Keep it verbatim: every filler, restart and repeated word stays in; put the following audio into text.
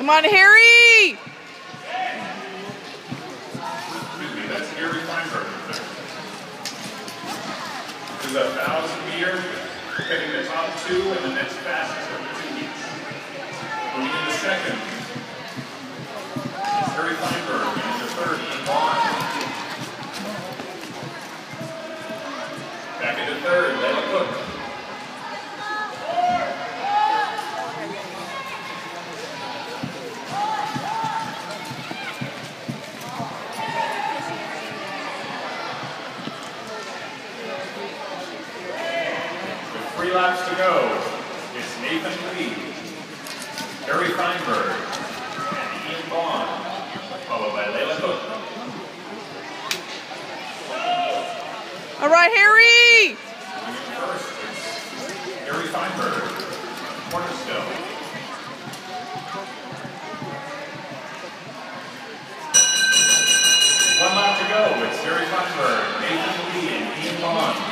Come on, Harry! Excuse me, that's Harry Feinberg. This is a thousand meter, picking the top two and the next fastest of the two heats. Moving into second, it's Harry Feinberg, and into third, Ian Vaughn. Back into third, Layla Cook. Three laps to go. It's Nathan Lee, Harry Feinberg, and Ian Vaughn, followed by Layla Cook. All right, Harry! First, it's Harry Feinberg, Cornerstone. One lap to go. It's Harry Feinberg, Nathan Lee, and Ian Vaughn.